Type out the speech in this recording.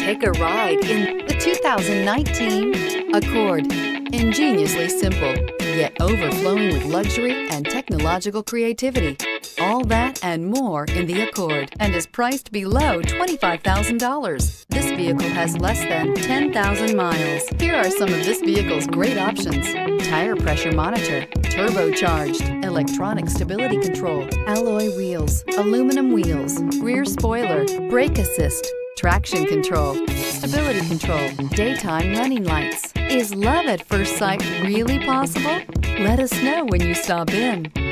Take a ride in the 2019 Accord. Ingeniously simple, yet overflowing with luxury and technological creativity. All that and more in the Accord, and is priced below $25,000. This vehicle has less than 10,000 miles. Here are some of this vehicle's great options: tire pressure monitor, turbocharged, electronic stability control, alloy wheels, aluminum wheels, rear spoiler, brake assist, traction control, stability control, daytime running lights. Is love at first sight really possible? Let us know when you stop in.